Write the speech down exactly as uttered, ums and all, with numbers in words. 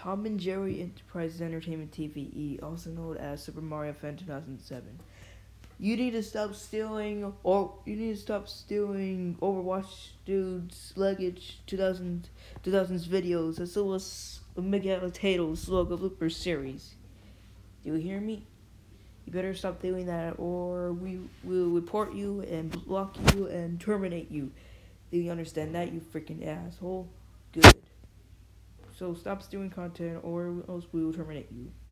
Tom and Jerry Enterprises Entertainment T V, also known as Super Mario Fan two thousand seven. You need to stop stealing, or you need to stop stealing Overwatch dudes luggage two thousand two thousands videos as well as Miguel Tato's logo blooper series. Do you hear me? You better stop doing that, or we will report you and block you and terminate you. Do you understand that, you freaking asshole? Good. So stop stealing content, or else we will terminate you.